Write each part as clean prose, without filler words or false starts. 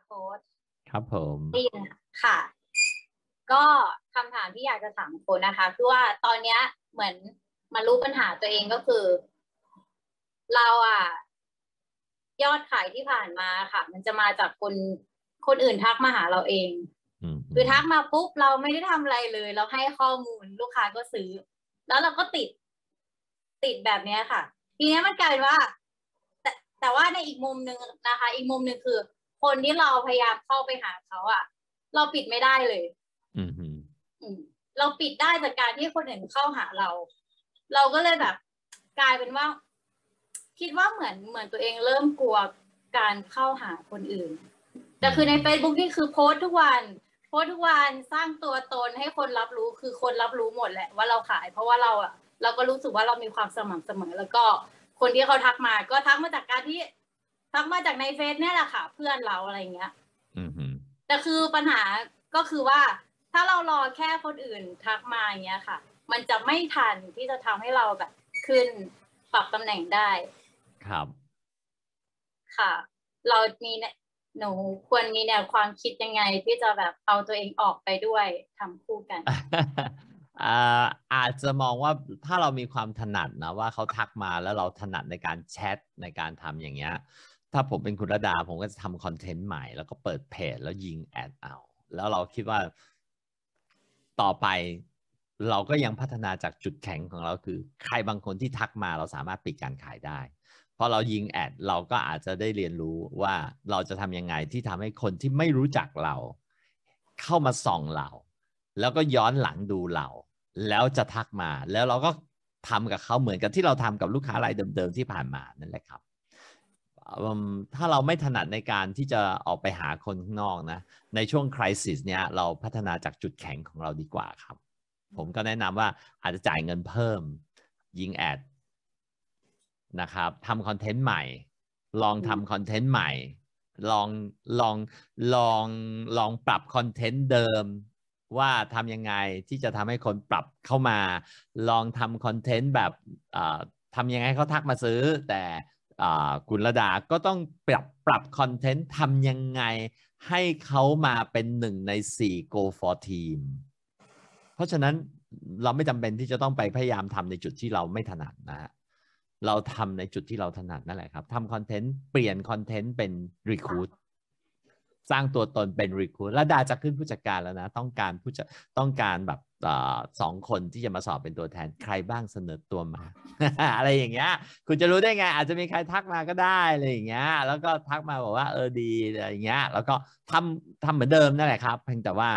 โค้ชครับผมได้ยินค่ะก็คำถามที่อยากจะถามโค้ชนะคะคือว่าตอนเนี้ยเหมือนมารู้ปัญหาตัวเองก็คือเรายอดขายที่ผ่านมาค่ะมันจะมาจากคนอื่นทักมาหาเราเองคือทักมาปุ๊บเราไม่ได้ทำอะไรเลยเราให้ข้อมูลลูกค้าก็ซื้อแล้วเราก็ติดแบบนี้ค่ะทีนี้มันกลายเป็นว่าแต่ว่าในอีกมุมหนึ่งนะคะอีกมุมหนึ่งคือคนที่เราพยายามเข้าไปหาเขาเราปิดไม่ได้เลยเราปิดได้จากการที่คนอื่นเข้าหาเราก็เลยแบบกลายเป็นว่าคิดว่าเหมือนตัวเองเริ่มกลัวการเข้าหาคนอื่นแต่คือใน Facebook นี่คือโพสต์ทุกวันสร้างตัวตนให้คนรับรู้คือคนรับรู้หมดแหละว่าเราขายเพราะว่าเราก็รู้สึกว่าเรามีความสม่ำเสมอแล้วก็คนที่เขาทักมาก็ทักมาจากการที่ทักมาจากในเฟซเนี่ยแหละค่ะเพื่อนเราอะไรเงี้ยแต่คือปัญหาก็คือว่าถ้าเรารอแค่คนอื่นทักมาอย่างเงี้ยค่ะมันจะไม่ทันที่จะทำให้เราแบบขึ้นปรับตำแหน่งได้ครับค่ะเรามีหนูควรมีแนวความคิดยังไงที่จะแบบเอาตัวเองออกไปด้วยทำคู่กันอาจจะมองว่าถ้าเรามีความถนัดนะว่าเขาทักมาแล้วเราถนัดในการแชทในการทำอย่างเงี้ยถ้าผมเป็นคุณระดาผมก็จะทำคอนเทนต์ใหม่แล้วก็เปิดเพจแล้วยิงแอดเอาแล้วเราคิดว่าต่อไปเราก็ยังพัฒนาจากจุดแข็งของเราคือใครบางคนที่ทักมาเราสามารถปิดการขายได้พอเรายิงแอดเราก็อาจจะได้เรียนรู้ว่าเราจะทำยังไงที่ทำให้คนที่ไม่รู้จักเราเข้ามาส่องเราแล้วก็ย้อนหลังดูเราแล้วจะทักมาแล้วเราก็ทำกับเขาเหมือนกับที่เราทำกับลูกค้ารายเดิมๆที่ผ่านมานั่นแหละครับถ้าเราไม่ถนัดในการที่จะออกไปหาคนข้างนอกนะในช่วงคริสิสเนี้ยเราพัฒนาจากจุดแข็งของเราดีกว่าครับผมก็แนะนำว่าอาจจะจ่ายเงินเพิ่มยิงแอดนะครับทำคอนเทนต์ใหม่ลองทำคอนเทนต์ใหม่ลองลองลองลองปรับคอนเทนต์เดิมว่าทำยังไงที่จะทำให้คนปรับเข้ามาลองทำคอนเทนต์แบบทำยังไงเขาทักมาซื้อแต่คุณระดาก็ต้องปรับคอนเทนต์ทำยังไงให้เขามาเป็น1 ใน 4 Go for Team เพราะฉะนั้นเราไม่จำเป็นที่จะต้องไปพยายามทำในจุดที่เราไม่ถนัดนะฮะเราทำในจุดที่เราถนัดนั่นแหละครับทำคอนเทนต์เปลี่ยนคอนเทนต์เป็นรีคูดสร้างตัวตนเป็นรีคูดแล้วดาจะขึ้นผู้จัดการแล้วนะต้องการแบบ2 คนที่จะมาสอบเป็นตัวแทนใครบ้างเสนอตัวมา อะไรอย่างเงี้ยคุณจะรู้ได้ไงอาจจะมีใครทักมาก็ได้อะไรอย่างเงี้ยแล้วก็ทักมาบอกว่าดีอะไรอย่างเงี้ยแล้วก็ทำเหมือนเดิมนั่นแหละครับเพียงแต่ว่า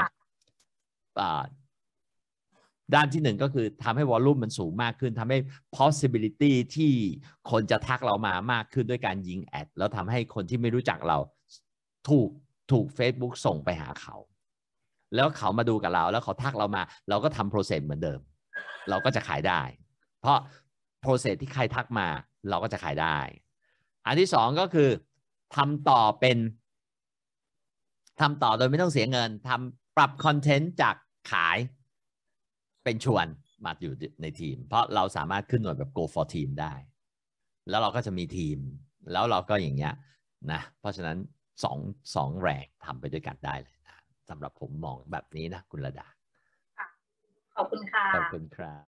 ด้านที่1ก็คือทำให้วอลลุ่มมันสูงมากขึ้นทำให้ possibility ที่คนจะทักเรามามากขึ้นด้วยการยิงแอดแล้วทำให้คนที่ไม่รู้จักเราถูก Facebook ส่งไปหาเขาแล้วเขามาดูกับเราแล้วเขาทักเรามาเราก็ทำ process เหมือนเดิมเราก็จะขายได้เพราะ process ที่ใครทักมาเราก็จะขายได้อันที่2ก็คือทำต่อโดยไม่ต้องเสียเงินปรับคอนเทนต์จากขายเป็นชวนมาอยู่ในทีมเพราะเราสามารถขึ้นหน่วยแบบ go for team ได้แล้วเราก็จะมีทีมแล้วเราก็อย่างเงี้ยนะเพราะฉะนั้นสองแรงทำไปด้วยกันได้เลยนะสำหรับผมมองแบบนี้นะคุณระดาขอบคุณค่ะขอบคุณครับ